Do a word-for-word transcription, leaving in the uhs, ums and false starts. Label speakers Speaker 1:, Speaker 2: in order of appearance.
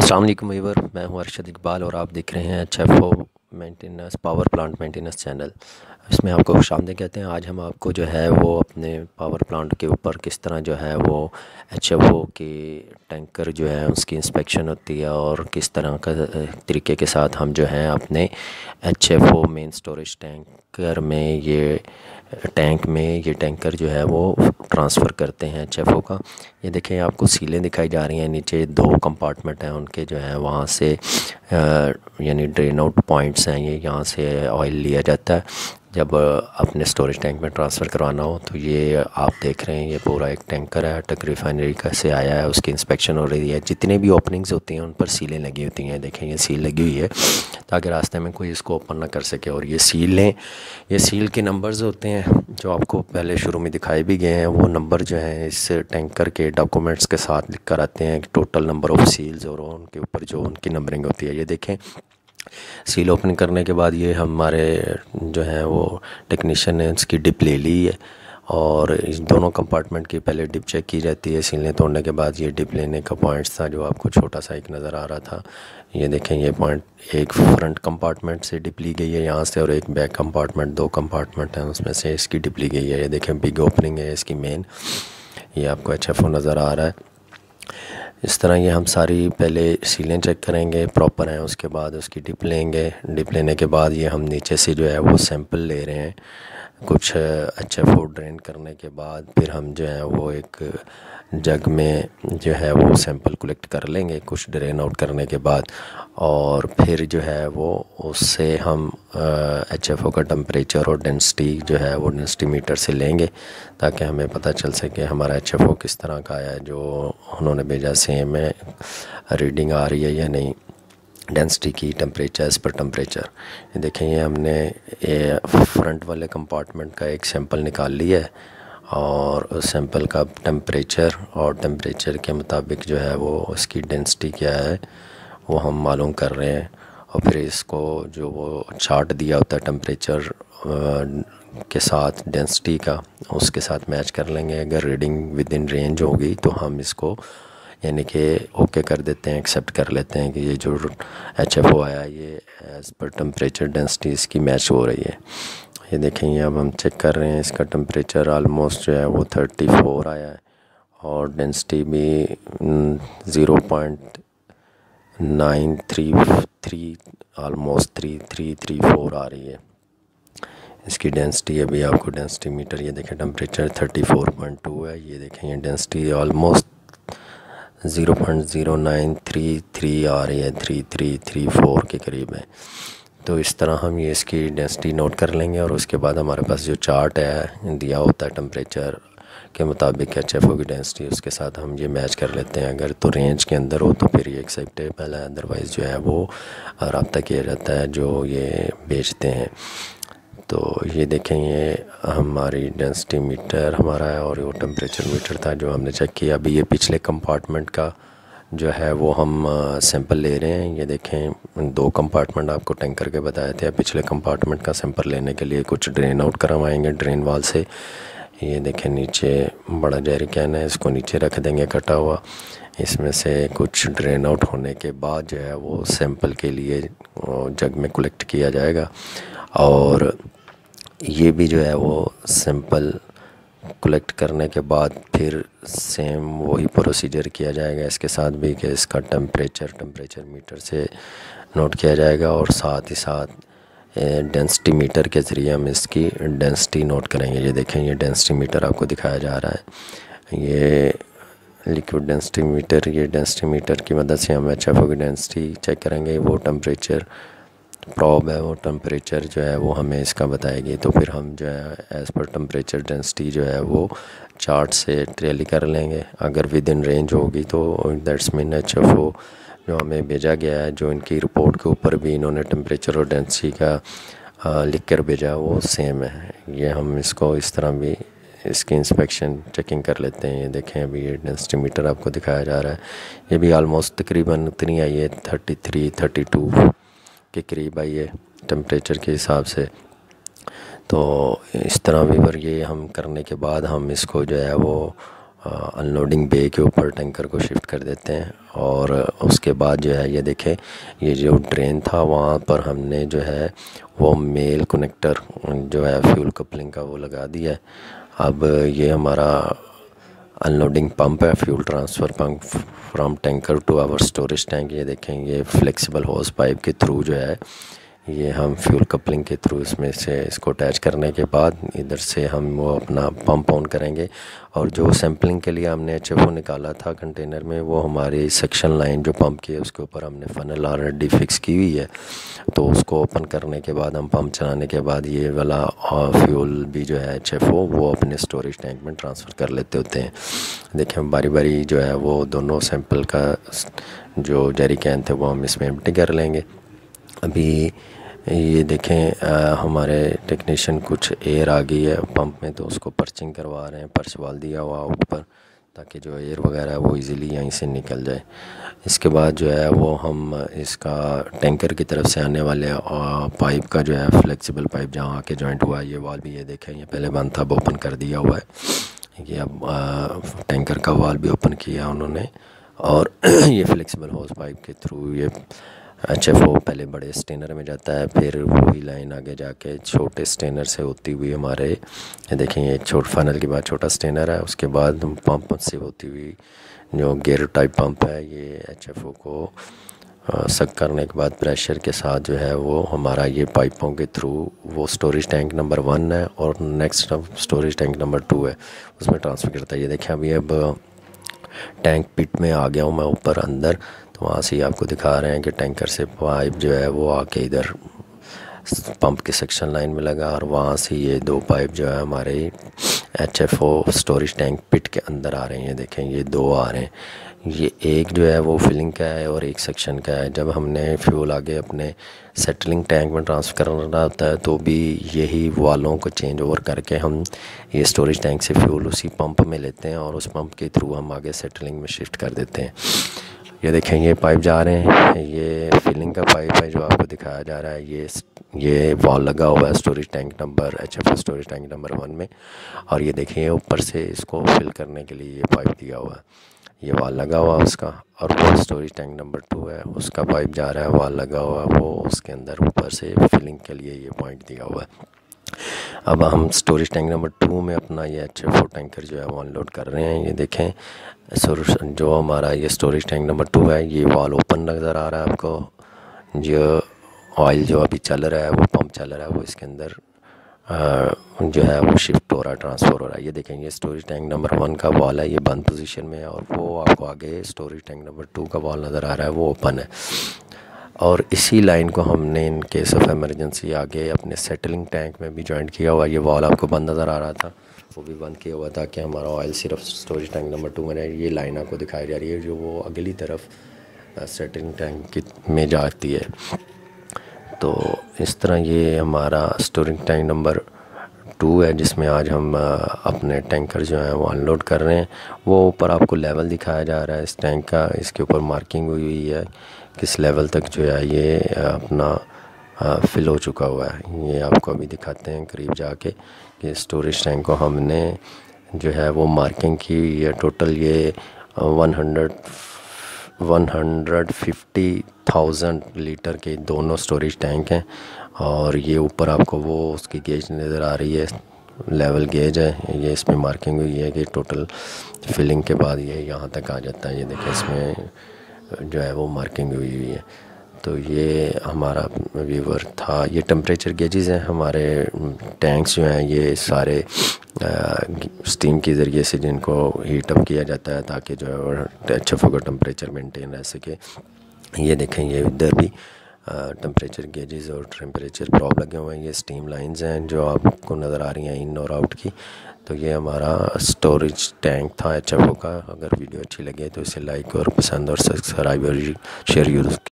Speaker 1: अस्सलाम वालेकुम व्यूअर, मैं हूं अरशद इकबाल और आप देख रहे हैं H F O maintenance power plant maintenance channel. इसमें आपको खुशामदीद कहते हैं। आज हम आपको जो है वो अपने पावर प्लांट के ऊपर किस तरह जो है वो एच एफ ओ के टैंकर जो है उसकी इंस्पेक्शन होती है और किस तरह का तरीके के साथ हम जो है अपने H F O main storage tanker में ये टैंक में ये टैंकर जो है वो ट्रांसफ़र करते हैं एच एफ ओ का। ये देखें, आपको सीलें दिखाई जा रही हैं। नीचे दो कंपार्टमेंट हैं उनके जो है वहाँ से यानी ड्रेन आउट पॉइंट्स हैं। ये यहाँ से ऑयल लिया जाता है जब अपने स्टोरेज टैंक में ट्रांसफ़र करवाना हो। तो ये आप देख रहे हैं, ये पूरा एक टैंकर है, टक रिफाइनरी का से आया है, उसकी इंस्पेक्शन हो रही है। जितने भी ओपनिंग्स होती हैं उन पर सीलें लगी होती हैं। देखें, ये सील लगी हुई है ताकि रास्ते में कोई इसको ओपन ना कर सके। और ये सीलें ये सील के नंबर्स होते हैं जो आपको पहले शुरू में दिखाए भी गए हैं। वो नंबर जो हैं इस टैंकर के डॉक्यूमेंट्स के साथ लिख कर आते हैं, टोटल नंबर ऑफ़ सील्स और उनके ऊपर जो उनकी नंबरिंग होती है। ये देखें, सील ओपन करने के बाद ये हमारे जो है वो टेक्नीशियन ने इसकी डिप ले ली है और इस दोनों कंपार्टमेंट की पहले डिप चेक की जाती है। सीलें तोड़ने के बाद ये डिप लेने का पॉइंट्स था जो आपको छोटा सा एक नज़र आ रहा था। ये देखें, ये पॉइंट एक फ्रंट कंपार्टमेंट से डिप ली गई है यहाँ से, और एक बैक कंपार्टमेंट, दो कंपार्टमेंट हैं उसमें से इसकी डिप ली गई है। ये देखें, बिग ओपनिंग है इसकी मेन। ये आपको एच एफ ओ नज़र आ रहा है। इस तरह ये हम सारी पहले सीलें चेक करेंगे प्रॉपर हैं, उसके बाद उसकी डिप लेंगे। डिप लेने के बाद ये हम नीचे से जो है वो सैंपल ले रहे हैं। कुछ एच एफ ओ ड्रेन करने के बाद फिर हम जो है वो एक जग में जो है वो सैंपल कलेक्ट कर लेंगे कुछ ड्रेन आउट करने के बाद, और फिर जो है वो उससे हम एच एफ ओ का टेम्परेचर और डेंसिटी जो है वो डेंसिटी मीटर से लेंगे ताकि हमें पता चल सके हमारा एच एफ ओ किस तरह का आया है। जो उन्होंने भेजा सेम है, रीडिंग आ रही है या नहीं, डेंसिटी की, टेम्परेचर एज़ पर टेम्परेचर। ये देखें, ये हमने ये फ्रंट वाले कंपार्टमेंट का एक सैंपल निकाल लिया है और उस सैंपल का टेम्परेचर और टेम्परेचर के मुताबिक जो है वो उसकी डेंसिटी क्या है वो हम मालूम कर रहे हैं। और फिर इसको जो वो चार्ट दिया होता है टेम्परेचर के साथ डेंसिटी का, उसके साथ मैच कर लेंगे। अगर रीडिंग विद इन रेंज होगी तो हम इसको यानी कि ओके कर देते हैं, एक्सेप्ट कर लेते हैं कि ये जो एच एफ ओ आया ये एज़ पर टेम्परेचर डेंसिटी इसकी मैच हो रही है। ये देखेंगे, अब हम चेक कर रहे हैं, इसका टेम्परेचर आलमोस्ट जो है वो थर्टी फोर आया है और डेंसिटी भी zero point nine three three almost three three three four आ रही है इसकी डेंसिटी। अभी आपको डेंसिटी मीटर, ये देखें, temperature thirty four point two है। ये देखें, ये density almost zero point zero nine three three आ रही है, थ्री थ्री थ्री फोर के करीब है। तो इस तरह हम ये इसकी डेंसिटी नोट कर लेंगे और उसके बाद हमारे पास जो चार्ट है दिया होता है टेम्परेचर के मुताबिक एच एफ ओ की डेंसिटी, उसके साथ हम ये मैच कर लेते हैं। अगर तो रेंज के अंदर हो तो फिर ये एक्सेप्टेबल है, अदरवाइज़ जो है वो रब्ता किया जाता है जो ये बेचते हैं। तो ये देखें, ये हमारी डेंसिटी मीटर हमारा है और वो टेम्परेचर मीटर था जो हमने चेक किया। अभी ये पिछले कंपार्टमेंट का जो है वो हम सैंपल ले रहे हैं। ये देखें, दो कंपार्टमेंट आपको टैंकर के बताए थे। पिछले कंपार्टमेंट का सैंपल लेने के लिए कुछ ड्रेन आउट करवाएंगे ड्रेन वाल से। ये देखें, नीचे बड़ा जेरी कैन है, इसको नीचे रख देंगे कटा हुआ। इसमें से कुछ ड्रेन आउट होने के बाद जो है वो सैंपल के लिए जग में कलेक्ट किया जाएगा और ये भी जो है वो सैंपल कलेक्ट करने के बाद फिर सेम वही प्रोसीजर किया जाएगा इसके साथ भी कि इसका टेम्परेचर टेम्परेचर मीटर से नोट किया जाएगा और साथ ही साथ डेंसिटी मीटर के ज़रिए हम इसकी डेंसिटी नोट करेंगे। ये देखें, ये डेंसिटी मीटर आपको दिखाया जा रहा है। ये लिक्विड डेंसिटी मीटर, ये डेंसिटी मीटर की मदद से हम एच एफ ओ की डेंसिटी चेक करेंगे। वो टेम्परेचर प्रॉब है, वो टेम्परेचर जो है वो हमें इसका बताएगी। तो फिर हम जो है एज़ पर टेम्परेचर डेंसिटी जो है वो चार्ट से ट्रेली कर लेंगे। अगर विद इन रेंज होगी तो that's mean H F O जो हमें भेजा गया है, जो इनकी रिपोर्ट के ऊपर भी इन्होंने टेम्परेचर और डेंसिटी का लिख कर भेजा वो सेम है। ये हम इसको इस तरह भी इसकी इंस्पेक्शन चेकिंग कर लेते हैं। ये देखें, अभी ये डेंसिटी मीटर आपको दिखाया जा रहा है, ये भी आलमोस्ट तकरीबन उतनी आई है, थर्टी थ्री थर्टी टू के करीब आई है टेम्परेचर के हिसाब से। तो इस तरह भी पर ये हम करने के बाद हम इसको जो है वो अनलोडिंग बे के ऊपर टैंकर को शिफ्ट कर देते हैं। और उसके बाद जो है ये देखें, ये जो ड्रेन था वहाँ पर हमने जो है वो मेल कनेक्टर जो है फ्यूल कपलिंग का वो लगा दिया है। अब ये हमारा अनलोडिंग पंप है, fuel transfer pump from tanker to our storage tank. ये देखें, ये फ्लेक्सिबल होस पाइप के थ्रू जो है ये हम फ्यूल कपलिंग के थ्रू इसमें से इसको अटैच करने के बाद इधर से हम वो अपना पंप ऑन करेंगे। और जो सैम्पलिंग के लिए हमने एच एफ ओ निकाला था कंटेनर में, वो हमारी सेक्शन लाइन जो पंप की है उसके ऊपर हमने फनल ऑलरेडी फिक्स की हुई है। तो उसको ओपन करने के बाद हम पंप चलाने के बाद ये वाला फ्यूल भी जो है एच एफ ओ वो अपने स्टोरेज टैंक में ट्रांसफ़र कर लेते होते हैं। देखें, बारी बारी जो है वो दोनों सैंपल का जो जेरी कैन थे वो हम इसमें एम्प्टी कर लेंगे। अभी ये देखें, आ, हमारे टेक्नीशियन कुछ एयर आ गई है पंप में, तो उसको पर्चिंग करवा रहे हैं। पर्च वाल दिया हुआ ऊपर ताकि जो एयर वगैरह है वो इजीली यहीं से निकल जाए। इसके बाद जो है वो हम इसका टैंकर की तरफ से आने वाले आ, पाइप का जो है फ्लेक्सिबल पाइप जहाँ आके जॉइंट हुआ है, ये वाल भी ये देखें, ये पहले बंद था, अब ओपन कर दिया हुआ है। ये अब आ, टैंकर का वाल भी ओपन किया उन्होंने। और ये फ्लेक्सिबल होस पाइप के थ्रू ये एच एफ ओ पहले बड़े स्टेनर में जाता है, फिर वही लाइन आगे जाके छोटे स्टेनर से होती हुई हमारे ये देखें, ये एक छोट फनल के बाद छोटा स्टेनर है, उसके बाद पंप से होती हुई जो गेयर टाइप पंप है ये एच एफ ओ को सक करने के बाद प्रेशर के साथ जो है वो हमारा ये पाइपों के थ्रू वो स्टोरेज टैंक नंबर वन है और next storage tank number two है उसमें ट्रांसफ़र करता है। ये देखें, अभी अब टैंक पिट में आ गया हूँ मैं ऊपर अंदर, तो वहाँ से आपको दिखा रहे हैं कि टैंकर से पाइप जो है वो आके इधर पंप के सेक्शन लाइन में लगा, और वहाँ से ये दो पाइप जो है हमारे H F O storage tank pit के अंदर आ रहे हैं। ये देखें, ये दो आ रहे हैं, ये एक जो है वो फिलिंग का है और एक सेक्शन का है। जब हमने फ्यूल आगे अपने सेटलिंग टैंक में ट्रांसफ़र करना होता है तो भी यही वालों को चेंज ओवर करके हम ये स्टोरेज टैंक से फ्यूल उसी पंप में लेते हैं और उस पंप के थ्रू हम आगे सेटलिंग में शिफ्ट कर देते हैं। ये देखें, ये पाइप जा रहे हैं, ये फिलिंग का पाइप है जो आपको दिखाया जा रहा है। ये ये वॉल लगा हुआ है storage tank number H F O storage tank number one में, और ये देखिए ऊपर से इसको फिल करने के लिए ये पाइप दिया हुआ है, ये वॉल लगा हुआ है उसका। और वो स्टोरेज टैंक नंबर टू है, उसका पाइप जा रहा है, वॉल लगा हुआ है, वो उसके अंदर ऊपर से फिलिंग के लिए ये पॉइंट दिया हुआ है। अब हम स्टोरेज टैंक नंबर टू में अपना ये एच एफ ओ टैंकर जो है वो अनलोड कर रहे हैं। ये देखें, जो हमारा ये स्टोरेज टैंक नंबर टू है, ये वॉल ओपन नज़र आ रहा है आपको। जो ऑयल जो अभी चल रहा है वो पंप चल रहा है वो इसके अंदर आ, जो है वो शिफ्ट हो रहा है, ट्रांसफ़र हो रहा है। ये देखें, ये स्टोरेज टैंक नंबर वन का वॉल है, ये बंद पोजीशन में है, और वो आपको आगे स्टोरेज टैंक नंबर टू का वॉल नज़र आ रहा है, वो ओपन है। और इसी लाइन को हमने इन केस ऑफ एमरजेंसी आगे अपने सेटलिंग टैंक में भी जॉइंट किया हुआ। ये वॉल आपको बंद नज़र आ रहा था, वो भी बंद किया हुआ था कि हमारा ऑयल सिर्फ स्टोरेज टैंक नंबर टू में है। ये लाइन आपको दिखाई जा रही है जो वो अगली तरफ सेटलिंग टैंक की में जाती है। तो इस तरह ये हमारा स्टोरेज टैंक नंबर टू है जिसमें आज हम अपने टैंकर जो हैं वो अनलोड कर रहे हैं। वो ऊपर आपको लेवल दिखाया जा रहा है इस टैंक का, इसके ऊपर मार्किंग हुई हुई है किस लेवल तक जो है ये अपना फिल हो चुका हुआ है। ये आपको अभी दिखाते हैं करीब जाके कि स्टोरेज टैंक को हमने जो है वो मार्किंग की हुई है। टोटल ये one hundred one hundred fifty thousand litre के दोनों स्टोरेज टैंक हैं, और ये ऊपर आपको वो उसकी गेज नज़र आ रही है, लेवल गेज है। ये इसमें मार्किंग हुई है कि टोटल फिलिंग के बाद ये यहाँ तक आ जाता है। ये देखें, इसमें जो है वो मार्किंग हुई हुई है। तो ये हमारा व्यूवर था। ये टेम्परेचर गेजेस हैं हमारे टैंक्स जो हैं, ये सारे स्टीम के ज़रिए से जिनको हीट अप किया जाता है ताकि जो है एच एफ ओ का टेम्परेचर मेंटेन रह सके। ये देखें, ये इधर भी टेम्परेचर गेजेस और टेम्परेचर प्रॉब लगे हुए हैं। ये स्टीम लाइंस हैं जो आपको नज़र आ रही हैं इन और आउट की। तो ये हमारा स्टोरेज टैंक था एच एफ ओ का। अगर वीडियो अच्छी लगे तो इसे लाइक और पसंद और सब्सक्राइब और शेयर यूज़